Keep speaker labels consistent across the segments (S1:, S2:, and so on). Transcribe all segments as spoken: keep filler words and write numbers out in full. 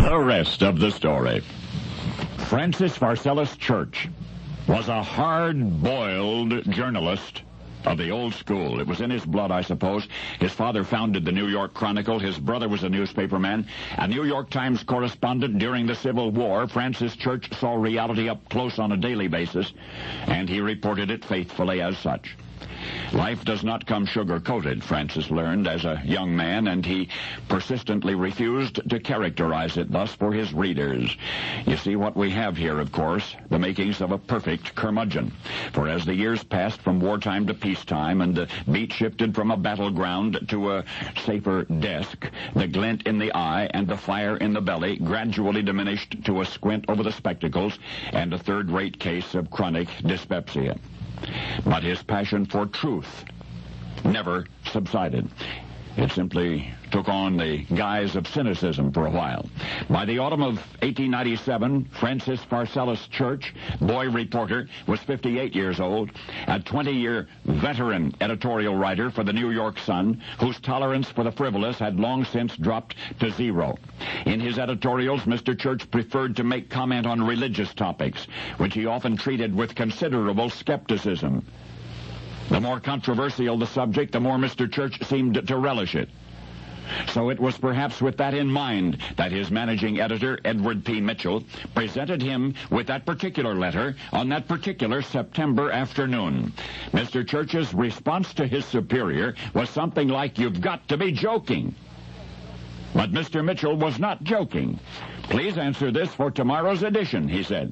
S1: The rest of the story. Francis Pharcellus Church was a hard-boiled journalist of the old school. It was in his blood, I suppose. His father founded the New York Chronicle. His brother was a newspaperman. A New York Times correspondent during the Civil War, Francis Church saw reality up close on a daily basis, and he reported it faithfully as such. Life does not come sugar-coated, Francis learned as a young man, and he persistently refused to characterize it thus for his readers. You see what we have here, of course, the makings of a perfect curmudgeon. For as the years passed from wartime to peacetime, and the beat shifted from a battleground to a safer desk, the glint in the eye and the fire in the belly gradually diminished to a squint over the spectacles and a third-rate case of chronic dyspepsia. But his passion for truth never subsided. It simply took on the guise of cynicism for a while. By the autumn of eighteen ninety-seven, Francis Pharcellus Church, boy reporter, was fifty-eight years old, a twenty-year veteran editorial writer for the New York Sun, whose tolerance for the frivolous had long since dropped to zero. In his editorials, Mister Church preferred to make comment on religious topics, which he often treated with considerable skepticism. The more controversial the subject, the more Mister Church seemed to relish it. So it was perhaps with that in mind that his managing editor, Edward P. Mitchell, presented him with that particular letter on that particular September afternoon. Mister Church's response to his superior was something like, "You've got to be joking." But Mister Mitchell was not joking. "Please answer this for tomorrow's edition," he said.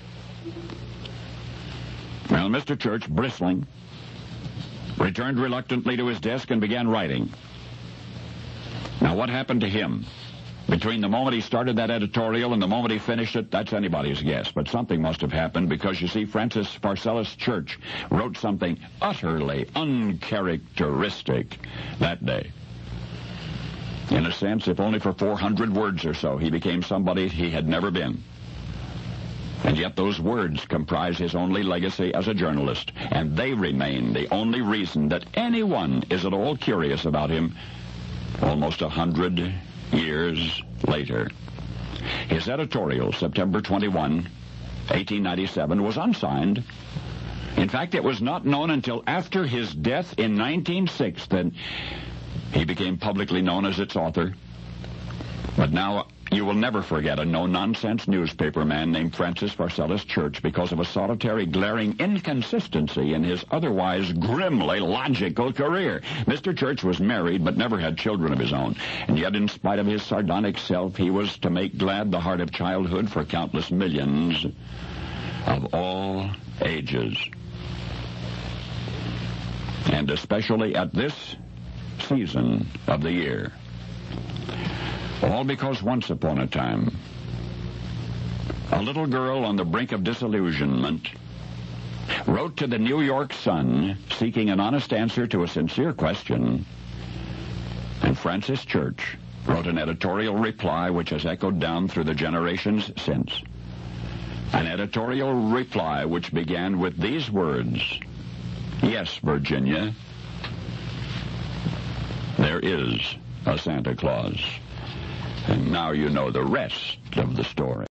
S1: Well, Mister Church, bristling, returned reluctantly to his desk and began writing. Now, what happened to him? Between the moment he started that editorial and the moment he finished it, that's anybody's guess. But something must have happened because, you see, Francis Pharcellus Church wrote something utterly uncharacteristic that day. In a sense, if only for four hundred words or so, he became somebody he had never been. And yet those words comprise his only legacy as a journalist, and they remain the only reason that anyone is at all curious about him almost a hundred years later. His editorial, September twenty-first, eighteen ninety-seven, was unsigned. In fact, it was not known until after his death in nineteen oh six that he became publicly known as its author. But now you will never forget a no-nonsense newspaper man named Francis Pharcellus Church because of a solitary, glaring inconsistency in his otherwise grimly logical career. Mister Church was married but never had children of his own, and yet in spite of his sardonic self, he was to make glad the heart of childhood for countless millions of all ages. And especially at this season of the year. All because once upon a time, a little girl on the brink of disillusionment wrote to the New York Sun seeking an honest answer to a sincere question, and Francis Church wrote an editorial reply which has echoed down through the generations since. An editorial reply which began with these words, "Yes, Virginia, there is a Santa Claus." And now you know the rest of the story.